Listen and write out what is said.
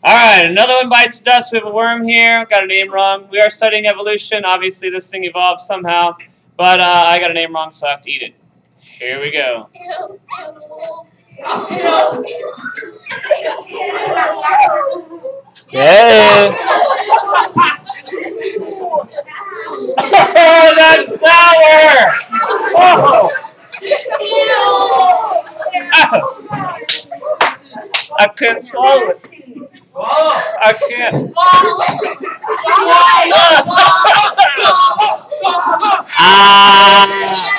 Alright, another one bites dust. We have a worm here. Got a name wrong. We are studying evolution. Obviously, this thing evolved somehow. But I got a name wrong, so I have to eat it. Here we go. Yeah. Oh, that's sour! Oh. I couldn't swallow it. I can't. Ah.